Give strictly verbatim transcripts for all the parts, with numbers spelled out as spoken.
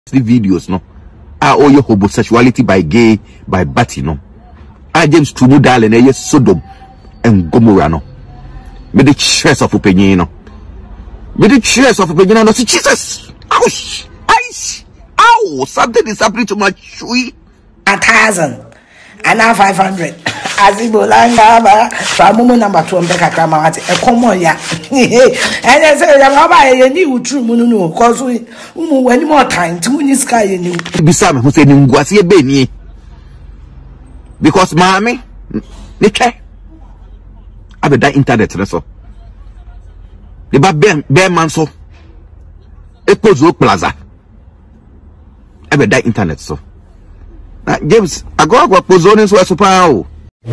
the videos no ah oh your homosexuality by gay by batty no ah James Tumu darling eh Sodom and Gomorrah no me the chest of opinion no me the chest of opinion no see Jesus ouch ice ow something is happening to my tree. A thousand and now five hundred Azibolanga ba famumu number two mbeka kama wati e komo ya ene se ya ngaba ye ni utru mu no cause umu wani more time timu ni sky ye ni bisa me ho se ni nguase e be ni because maami ni twa abeda internet ne so the ba be be man so e pozo plaza abeda internet so na James agora pozo ni so e so pa o.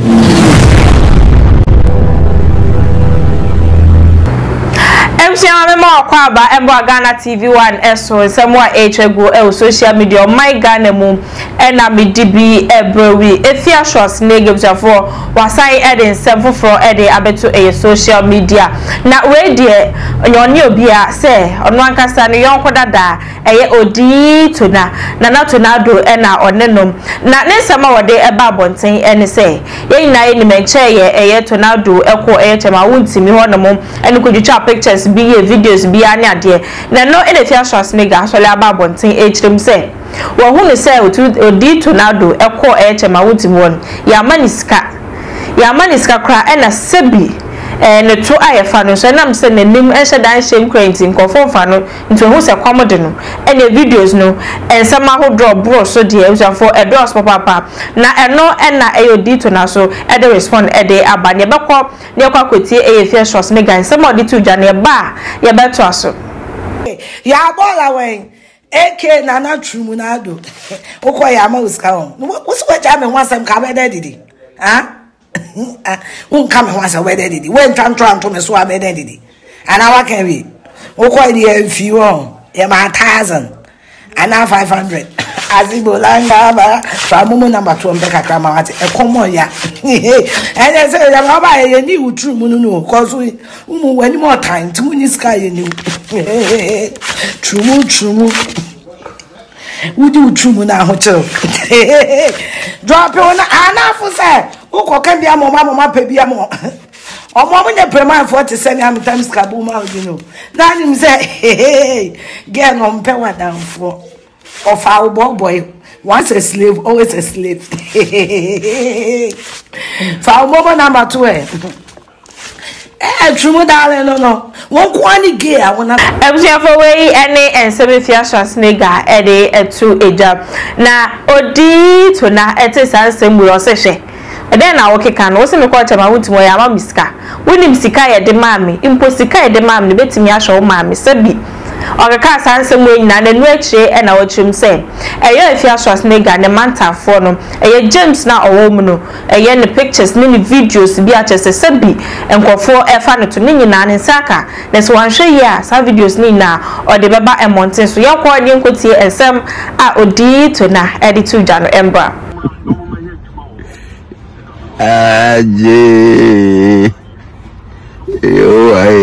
Msiama memo kwaba embo Ghana T V one eso semwa echego e social media my Ghana mum ena me dibi ebrewi Afia Schwar nege bjafo wasai eden semfofro ede abeto e social media na we de nyoni obi a se ono ankasa ne yonko dada eye odi tona na na Tonardo ena onenom na ne nsema wode eba abonten ene se ye na ye ni menche ye eye Tonardo eko eye Chairman Wontumi honom ene kujutwa pictures bi videos bi anya de na no ene Afia Schwar nega so le aba abonten echirem se wo hu ne se odi Tonardo eko eye Chairman Wontumi won ya maniska ya maniska kra ena sebi eh ne to ayefa no so nam se nanim ehye dan shame quarantine confirm fa no nto hu se kwamode no ene videos no ensama ho drop bro so de usafo e dos papa na eno ena eyodi to na so e de respond e de aba ne bekọ ne kwa kwetie e Afia Schwar mega ensama odi to dwa ne ba ye beto aso ya bola wen eke na na Tonardo ukoya ma uska on usikwa cha me wansam ka be didi ha won come once a wedding did when tran tran to me so am wedding did and I can be o ko di few on e ma thousand and now five hundred Azibolanga ba famumu number two mbeka kama wati e komo ya ene se ya ngaba ye ni utru mu no cause umu wani more time timu ni sky ye ni trumu trumu Udi utrumu na hotel drop on anafu say uko kan bia mo mama pa bia mo omo mo ne prema forty send am times kabu ma you know na nim say get no mpe wadanfo of our boy once a slave always a slave for mama number two eh Trumu darling no no won kwani gay I wanna Afia for we ene ensebe Afia Schwar nega ede etu ejab na odi to na ete sansem we osehwe eden na wokeka no wo se me kwa Chairman Wontumi ya ma misika woni misika ye de maami impo sika ye de maami ne betimi ahwe maami sabi okeka sansem we nyina na nu achire e na wochim se eye Afia Schwar nega ne mantafo no eye James na owom no eye ne pictures ne ne videos bi achese sabi enkofo efa no to ne nyina ne nsaka ne so wanhwe ye a sa videos ni na ode beba emonten so yakọ ne nkotie ensem a odi to na editu dwa no embra Aje yo ai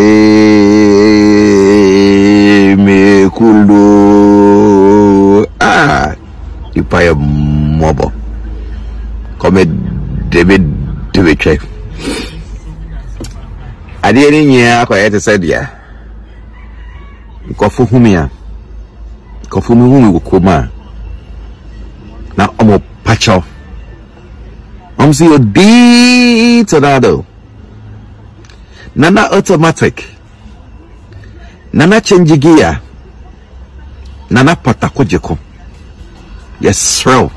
me kuldo ah ipaya mobo come David David check ade ni nya kwa yete sadia ko fu humia ko fu mu humi ko ma na omo pacho I'm see your D Tonardo. Nana automatic. Nana change gear. Nana patakojeko. Yes, sir.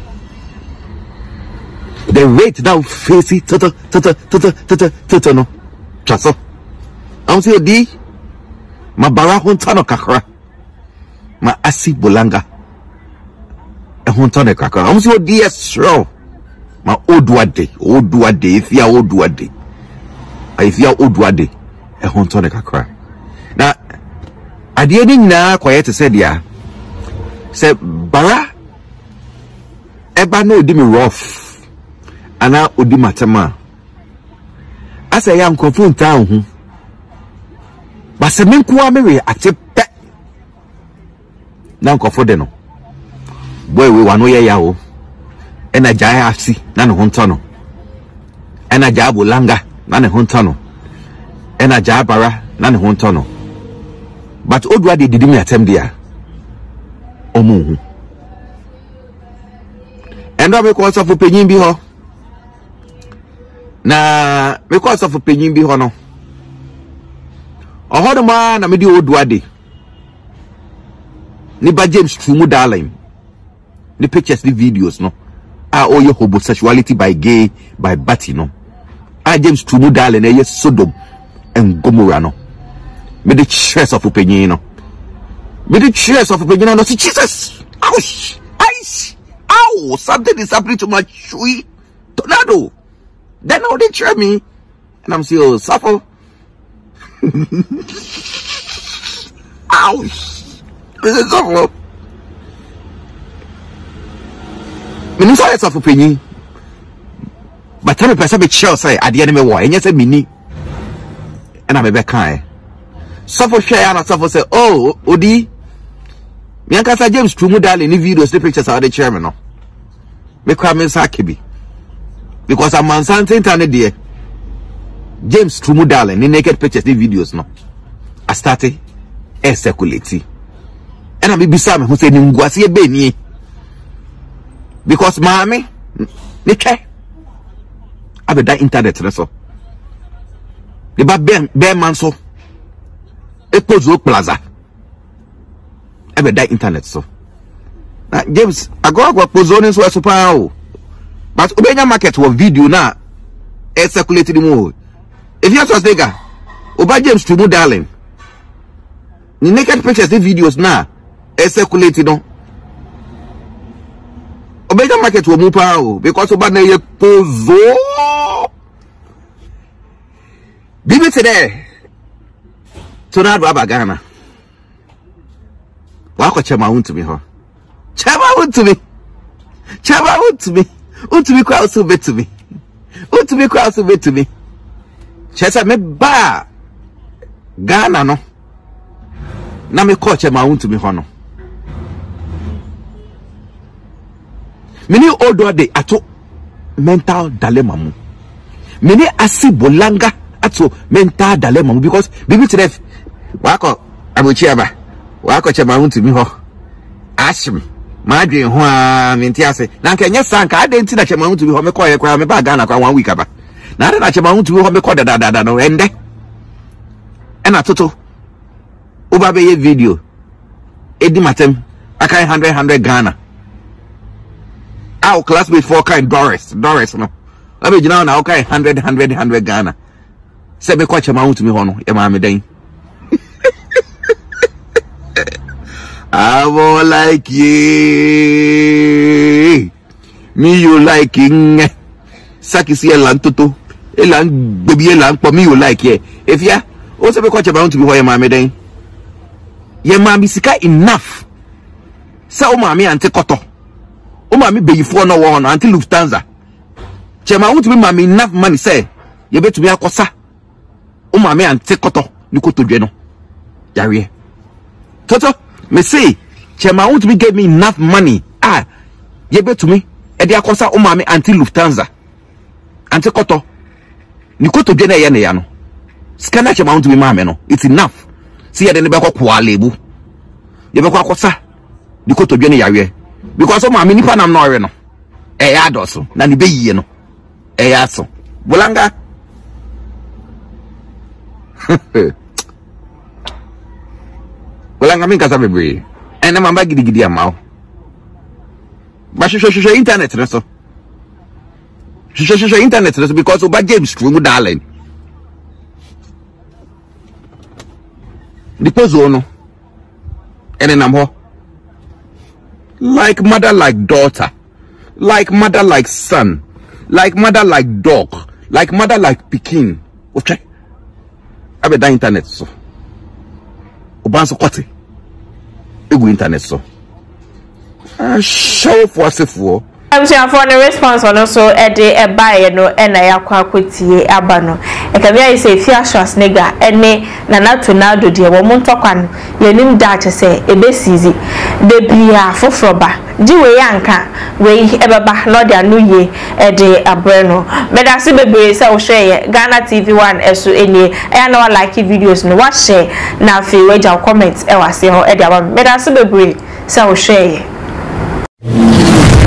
The rate now face it toto toto toto toto toto no. Chaso. I'm see your D. Ma bara huntano kakra. Ma asi bolanga. E huntano kakra. I'm see your D yes, sir. Ma oduade oduade ifia oduade ifia oduade e honto ne kakra na ade ni nyina kwayete se dia se bara eba no odi me rough ana odi matema asa ya nkofo nta hu ba se menkuwa mewe atepe na nkofo de no boy we wano ye ya o ena jaya asi na ne hontono ena jaya bolanga na ne hontono ena jaya bara na ne hontono but odwa de didi me atem dia omu endo me ko so fo penyin bi ho na me ko so fo penyin bi ho no ohodo ma na me di odwa de ni ba James Tumu darling the pictures the videos no ah oh your homosexuality by gay by batty no ah James Tumu darling eh yes Sodom and Gomorrah no me the stress of opinion no me the stress of opinion no see Jesus ouch ice ow something is happening to my sweet Tonardo then how they try me and I'm still oh, suffer ouch this is suffer me say it's of penny but tell me person be chill say at the end me war and you say mini and I'm be kind suffer share and suffer say oh odi me anka James Tumu darling ni videos the pictures are the chairman no me kwa me sakibi because I'm on something internet there James Tumu darling ni naked pictures the videos no I started e circulate and I be bisa me who say ni ngwase e be ni because mommy ni che abe da internet na so the ba be be man so e pozo plaza abe da internet so na James agogwa pozo ni so so pa o but obenya market wo video na e circulate the mo if you just nigga oba James Tumu darling ni naked pictures the videos na e circulate no obega market wo mu pa o because oba na ye pozo bibi today Tonardo abagana wa ko Chairman Wontumi ho Chairman Wontumi Chairman Wontumi Wontumi kwa also betumi Wontumi kwa also betumi chesa me ba Ghana no na me ko Chairman Wontumi ho no many old day ato mental dilemma mu many asi bolanga ato mental dilemma mu because bibi today wako abuchiaba wako Chairman Wontumi ho ashim madwe ho a menti ase na nka nya sanka adenti na Chairman Wontumi ho me ko ye kwa me ba Ghana kwa one week aba na ade na Chairman Wontumi ho me ko dada dada no ende ena toto uba be ye video edi matem akai one hundred one hundred Ghana our classmate for kind Doris Doris no I be now now okay one hundred one hundred one hundred Ghana say me kwa Chairman Wontumi ho no e ma me den I won't like you me you liking saki si elan toto elan baby elan for me you like ye if ya o say me kwa Chairman Wontumi ho e ma me den ye ma bi sika enough sa o ma me ante koto o ma me beyifo no wo no until Lufthansa Chairman Wontumi ma me enough money say ye betumi akosa o ma me ante koto ni koto dwe no yare toto me say Chairman Wontumi gave me enough money ah ye betumi e de akosa o ma me until Lufthansa ante koto ni koto dwe na ye ne ya no scanner Chairman Wontumi ma me no it's enough see ye de ne be kwa lebu ye be kwa akosa ni koto dwe ne yare because o ma me nipa nam no ore no e ya doso na ni be yie no e ya so bolanga bolanga min kasa bebre ena mamba gidi gidi amao ba sho sho sho internet na so sho sho sho internet na so because oba James Tumu darling the pozo no ene nam ho like mother like daughter like mother like son like mother like dog like mother like pikin okay abe da internet so obanso kwate egu internet so ah show for sefo I'm saying for the response on also e de e buy no e na yakwa kwatie aba no e ka bia say Afia Schwar nigga ene na na Tonardo de wo montokwa no yenim da che say e be sizi de bia fofroba di we yanka we ebeba no dia no ye e de abreno medase bebre se wo share Ghana T V one eso enie e na wa like videos no wa share na fe we ja comment e wa se ho e dia ba medase bebre se wo share